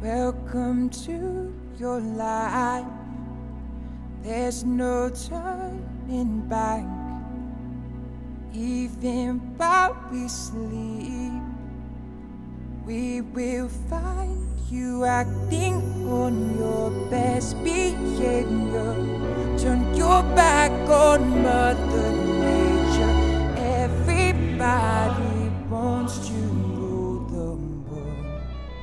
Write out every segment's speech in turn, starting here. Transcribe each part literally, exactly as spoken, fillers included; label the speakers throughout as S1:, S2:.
S1: Welcome to your life. There's no turning back. Even while we sleep, we will find you acting on your best behavior. Turn your back on Mother Nature. Everybody wants to rule the world.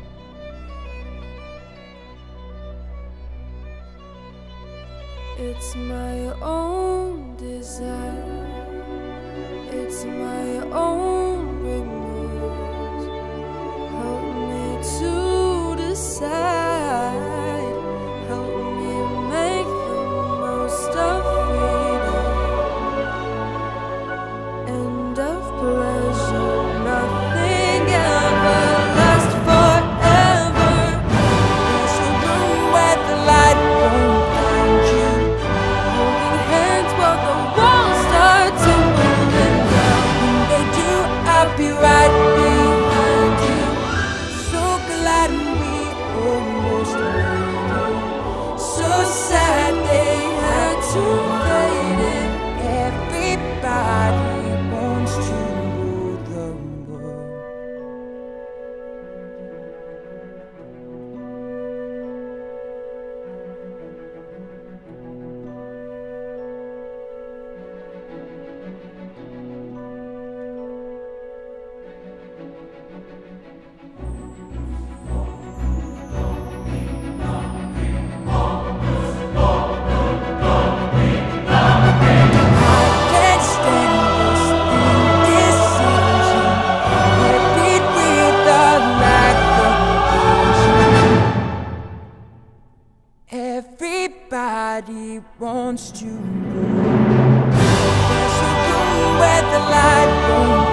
S2: It's my own desire. It's my own remorse. Help me to decide. Help me make the most of freedom and of pleasure. Nothing ever lasts forever.
S1: There's a room where the light won't find you.
S2: Holding hands while the walls start tumbling down.
S1: When they do, I'll be right behind you. So glad we almost made it. So sad they had to fade it. Everybody wants to rule the world. Everybody wants to move. There's a room where the light won't